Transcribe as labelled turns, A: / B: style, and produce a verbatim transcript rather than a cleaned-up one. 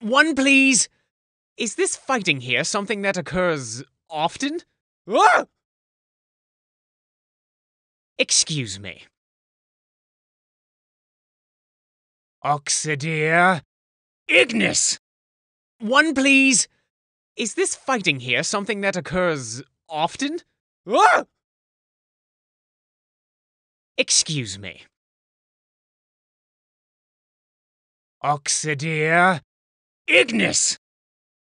A: One, please! Is this fighting here something that occurs often? Ah! Excuse me. Oxidia Ignis! One, please! Is this fighting here something that occurs often? Ah! Excuse me. Oxidia Ignis!